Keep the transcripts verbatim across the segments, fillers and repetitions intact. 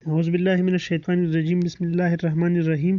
اعوذ باللہ من الشیطان الرجیم بسم اللہ الرحمن الرحیم۔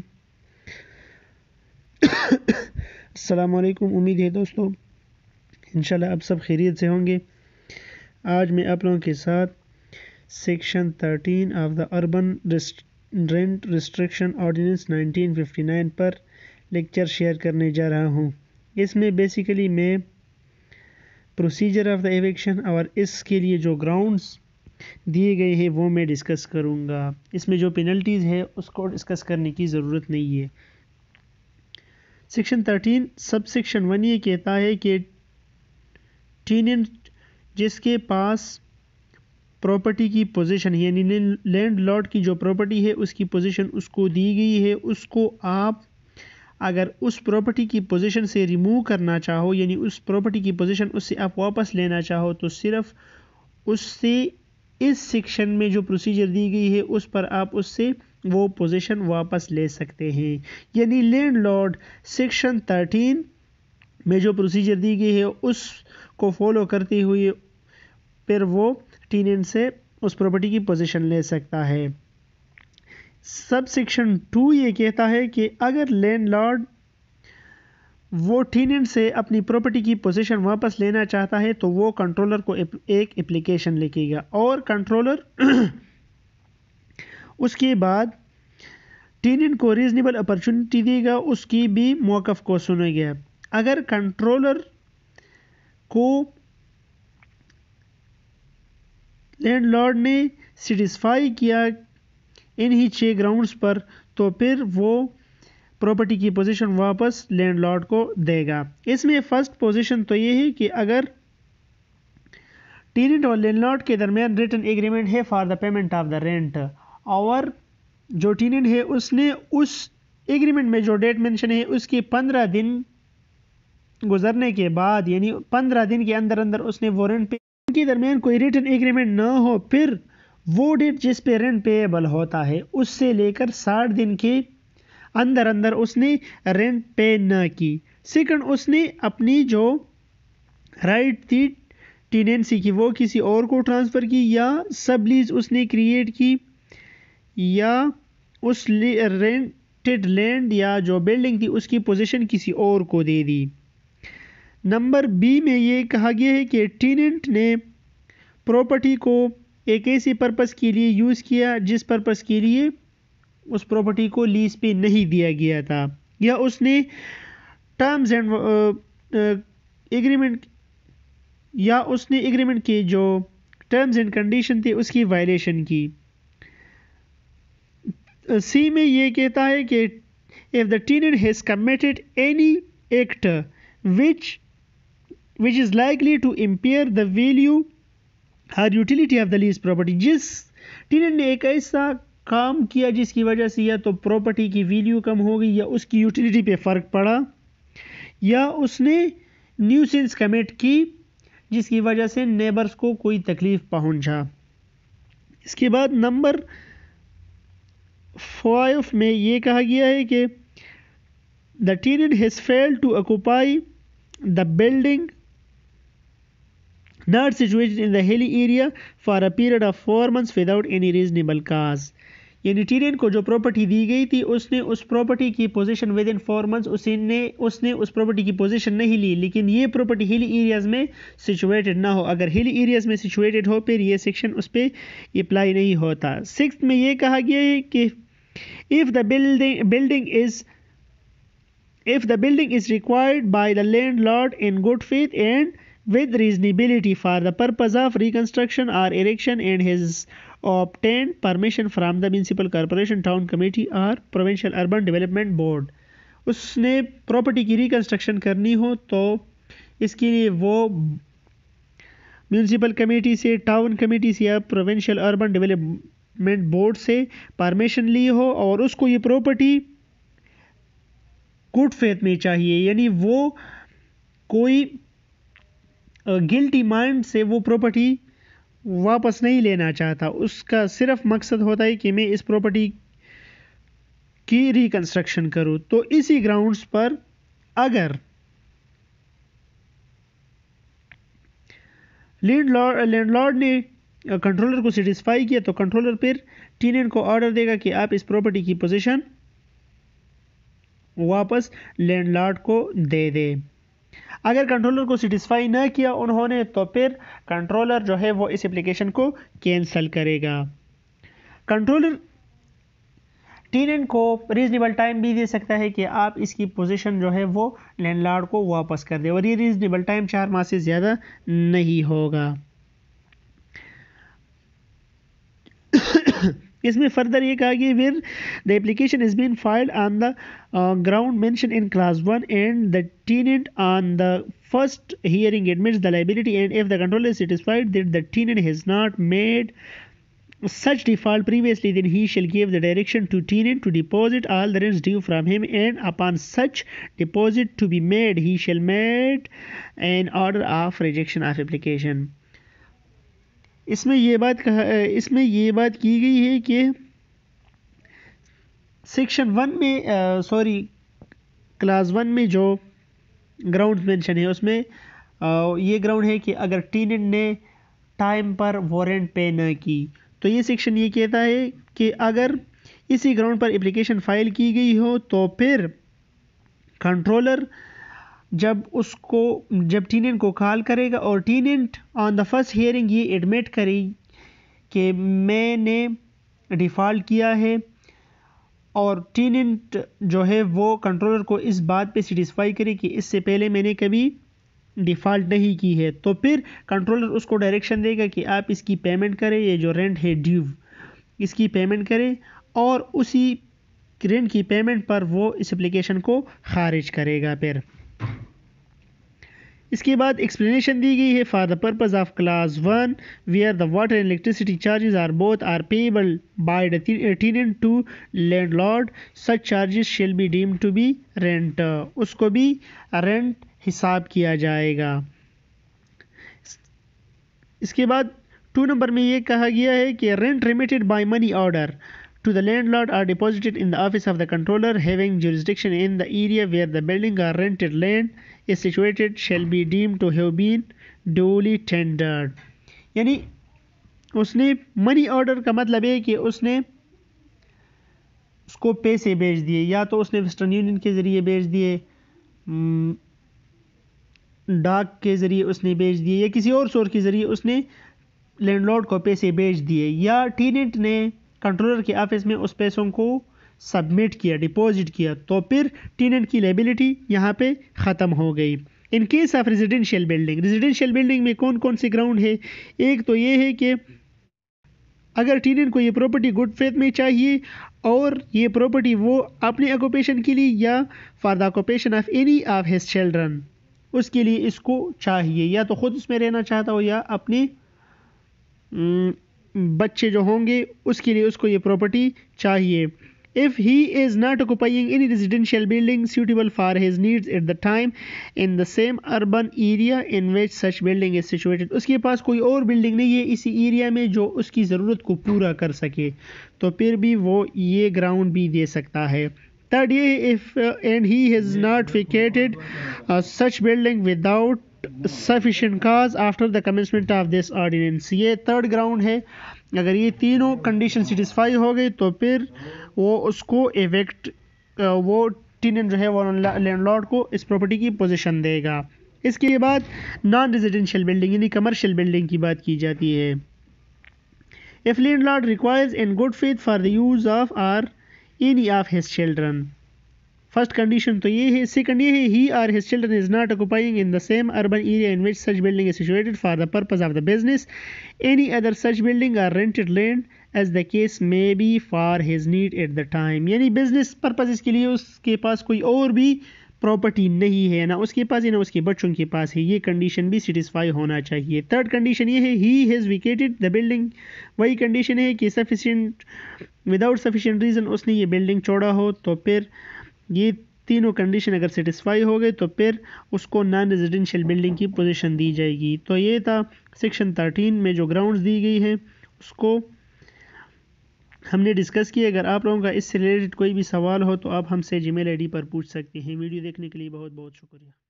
السلام علیکم، امید ہے دوستو انشاءاللہ آپ سب خیریت سے ہوں گے۔ آج میں آپ لوگوں کے ساتھ section thirteen of the urban rent restriction ordinance nineteen fifty nine پر لیکچر شیئر کرنے جا رہا ہوں۔ اس میں بیسیکلی میں پروسیجر آف دا ایویکشن اور اس کے لیے جو گراؤنڈز دیے گئے ہیں وہ میں ڈسکس کروں گا۔ اس میں جو پینلٹیز ہے اس کو ڈسکس کرنے کی ضرورت نہیں ہے۔ Section thirteen sub section one یہ کہتا ہے کہ ٹیننٹ جس کے پاس پراپرٹی کی پوزیشن یعنی لینڈ لارڈ کی جو پراپرٹی ہے اس کی پوزیشن اس کو دی گئی ہے، اس کو آپ اگر اس پراپرٹی کی پوزیشن سے ریموو کرنا چاہو یعنی اس پراپرٹی کی پوزیشن اس سے آپ واپس لینا چاہو تو صرف اس سے اس سیکشن میں جو پروسیجر دی گئی ہے اس پر آپ اس سے وہ پوزیشن واپس لے سکتے ہیں۔ یعنی لینڈ لارڈ سیکشن تھرٹین میں جو پروسیجر دی گئی ہے اس کو فالو کرتے ہوئے پھر وہ ٹیننٹ سے اس پراپرٹی کی پوزیشن لے سکتا ہے۔ سب سیکشن ٹو یہ کہتا ہے کہ اگر لینڈ لارڈ وہ ٹیننٹ سے اپنی پراپرٹی کی پوزیشن واپس لینا چاہتا ہے تو وہ کنٹرولر کو ایک اپلیکیشن لکھے گا اور کنٹرولر اس کے بعد ٹیننٹ کو ریزنیبل اپرچونٹی دے گا، اس کی بھی موقف کو سنے گا۔ اگر کنٹرولر کو لینڈ لارڈ نے سیٹسفائی کیا انہی چھ گراؤنڈز پر تو پھر وہ پراپرٹی کی پوزیشن واپس لینڈ لارڈ کو دے گا۔ اس میں فرسٹ پوزیشن تو یہ ہے کہ اگر ٹیننٹ اور لینڈ لارڈ کے درمیان ریٹن ایگریمنٹ ہے for the payment of the rent اور جو ٹیننٹ ہے اس نے اس ایگریمنٹ میں جو ڈیٹ مینشن ہے اس کے پندرہ دن گزرنے کے بعد یعنی پندرہ دن کے اندر اندر اس نے وہ رینٹ پے ان کے درمیان کوئی ریٹن ایگریمنٹ نہ ہو پھر وہ ڈیٹ جس پہ رینٹ پیبل ہوتا ہے اس سے لے کر ساٹھ دن کے اندر اندر اس نے رینٹ پے نہ کی۔ سیکنڈ اس نے اپنی جو رائٹ تھی ٹیننسی کی وہ کسی اور کو ٹرانسفر کی یا سب لیز اس نے کریٹ کی یا اس رینٹڈ لینڈ یا جو بلڈنگ تھی اس کی پوزیشن کسی اور کو دے دی۔ نمبر بی میں یہ کہا گیا ہے کہ ٹیننٹ نے پراپرٹی کو ایک ایسی پرپس کے لیے یوز کیا جس پرپس کے لیے اس پراپرٹی کو لیز پہ نہیں دیا گیا تھا یا اس نے ٹرمز اینڈ ایگریمنٹ یا اس نے ایگریمنٹ کے جو ٹرمز اینڈ کنڈیشن تھے اس کی وائلیشن کی۔ سی میں یہ کہتا ہے کہ if the tenant has committed any act which which is likely to impair the value or utility of the leased property جس ٹیننٹ نے ایک ایسا کام کیا جس کی وجہ سے یا تو پراپرٹی کی ویلیو کم ہو گئی یا اس کی یوٹیلیٹی پہ فرق پڑا یا اس نے نیوسنس کمٹ کی جس کی وجہ سے نیبرز کو کوئی تکلیف پہنچا۔ اس کے بعد نمبر فائیو میں یہ کہا گیا ہے کہ the tenant has failed to occupy the building not situated in the hilly area for a period of four months without any reasonable cause یعنی ٹیننٹ کو جو پراپرٹی دی گئی تھی اس نے اس پراپرٹی کی position within four months اس نے اس نے اس پراپرٹی کی پوزیشن نہیں لی لیکن یہ پراپرٹی ہلی ایریاز میں سچویٹڈ نہ ہو۔ اگر ہلی ایریاز میں سچویٹڈ ہو پھر یہ سیکشن اس پہ اپلائی نہیں ہوتا۔ سکس میں یہ کہا گیا ہے کہ if the building building is if the building is required by the landlord in good faith and with reasonability for the purpose of reconstruction or erection and has obtained permission from the municipal corporation, town committee or provincial urban development board اس نے property کی reconstruction کرنی ہو تو اس کے لیے وہ municipal committee سے، town committee سے یا پروونشل اربن ڈیولپمنٹ بورڈ سے پرمیشن لی ہو اور اس کو یہ پراپرٹی گڈ فیتھ میں چاہیے یعنی وہ کوئی گلٹی مائنڈ سے وہ پراپرٹی واپس نہیں لینا چاہتا، اس کا صرف مقصد ہوتا ہے کہ میں اس پراپرٹی کی ریکنسٹرکشن کروں۔ تو اسی گراؤنڈز پر اگر لینڈ لارڈ لینڈ لارڈ نے कंट्रोलर को सेटिस्फाई किया तो कंट्रोलर फिर टेनेंट को ऑर्डर देगा कि आप इस प्रॉपर्टी की पोजीशन वापस लैंडलॉर्ड को दे दे। अगर कंट्रोलर को सेटिस्फाई ना किया उन्होंने तो फिर कंट्रोलर जो है वो इस एप्लीकेशन को कैंसिल करेगा। कंट्रोलर टेनेंट को रीजनेबल टाइम भी दे सकता है कि आप इसकी पोजीशन जो है वो लैंडलॉर्ड को वापस कर दे, और ये रीजनेबल टाइम चार माह से ज़्यादा नहीं होगा। इसमें फर्दर ये कहा कि where the application is been filed on the ground mention in class one and the tenant on the first hearing admits the liability and if the controller is satisfied that the tenant has not made such default previously, then he shall give the direction to tenant to deposit all the rents due from him, and upon such deposit to be made he shall make an order of rejection of application. इसमें ये बात कहा इसमें ये बात की गई है कि सेक्शन वन में सॉरी क्लास वन में जो ग्राउंड मेंशन है उसमें uh, ये ग्राउंड है कि अगर टेनेंट ने टाइम पर वारंट पे न की, तो ये सेक्शन ये कहता है कि अगर इसी ग्राउंड पर एप्लीकेशन फाइल की गई हो तो फिर कंट्रोलर जब उसको जब टेनेंट को कॉल करेगा और tenant on the first hearing ये एडमिट करे कि मैंने डिफ़ॉल्ट किया है, और टेनेंट जो है वो कंट्रोलर को इस बात पे सेटिस्फाई करे कि इससे पहले मैंने कभी डिफ़ॉल्ट नहीं की है, तो फिर कंट्रोलर उसको डायरेक्शन देगा कि आप इसकी पेमेंट करें, ये जो रेंट है ड्यू इसकी पेमेंट करें, और उसी रेंट की पेमेंट पर वो इस एप्लीकेशन को खारिज करेगा। फिर इसके बाद एक्सप्लेनेशन दी गई है for the purpose of class one where the water and electricity charges are both are payable by the tenant to landlord such charges shall be deemed to be rent, उसको भी रेंट हिसाब किया जाएगा। इसके बाद टू नंबर में ये कहा गया है कि rent remitted by money order to the landlord are deposited in the office of the controller having jurisdiction in the area where the building are rented land is situated shall be deemed to have been duly tendered. यानी उसने money order का मतलब है कि उसने उसको पैसे भेज दिए, या तो उसने वेस्टर्न यूनियन के ज़रिए भेज दिए, डाक के ज़रिए उसने भेज दिए, या किसी और सोर्स के ज़रिए उसने लैंडलॉर्ड को पैसे भेज दिए, या टेनेंट ने कंट्रोलर के ऑफिस में उस पैसों को सबमिट किया, डिपॉजिट किया, तो फिर टेनेंट की लायबिलिटी यहाँ पे ख़त्म हो गई। In case of residential building, residential building में कौन कौन से ग्राउंड है? एक तो ये है कि अगर टेनेंट को ये प्रॉपर्टी गुड फेथ में चाहिए और ये प्रॉपर्टी वो अपने ऑक्यूपेशन के लिए या for the occupation of any of his children, उसके लिए इसको चाहिए, या तो ख़ुद उसमें रहना चाहता हो या अपने बच्चे जो होंगे उसके लिए उसको ये प्रॉपर्टी चाहिए। If he is not occupying any residential building suitable for his needs at the time in the same urban area in which such building is situated, उसके पास कोई और बिल्डिंग नहीं है इसी एरिया में जो उसकी ज़रूरत को पूरा कर सके, तो फिर भी वो ये ग्राउंड भी दे सकता है। थर्ड ये है if and he has not vacated such building without sufficient cause after the commencement of this ordinance, ये थर्ड ग्राउंड है। अगर ये तीनों कंडीशन सेटिस्फाई हो गई तो फिर वो उसको एवेक्ट वो टेनेंट जो है वो लैंडलॉर्ड को इस प्रॉपर्टी की पोजीशन देगा। इसके बाद नॉन रेजिडेंशियल बिल्डिंग यानी कमर्शियल बिल्डिंग की बात की जाती है। If landlord requires in good faith for the use of are any of his children, first condition तो ये है। सेकंड ये है ही और his children is not occupying in the same urban area in which such building is situated for the purpose of the business any other such building are rented land as the case may be for his need at the time, यानी business purpose के लिए उसके पास कोई और भी property नहीं है, ना उसके पास है ना उसके बच्चों के पास है, ये कंडीशन भी सेटिस्फाई होना चाहिए। थर्ड कंडीशन ये है he has vacated the building, वही कंडीशन है कि सफिशिएंट विदाउट सफिशिएंट रीज़न उसने ये बिल्डिंग छोड़ा हो, तो फिर ये तीनों कंडीशन अगर सेटिस्फाई हो गए तो फिर उसको नॉन रेजिडेंशियल बिल्डिंग की पोजीशन दी जाएगी। तो ये था सेक्शन थर्टीन में जो ग्राउंड्स दी गई है उसको हमने डिस्कस किया। अगर आप लोगों का इससे रिलेटेड कोई भी सवाल हो तो आप हमसे जीमेल आईडी पर पूछ सकते हैं। वीडियो देखने के लिए बहुत बहुत शुक्रिया।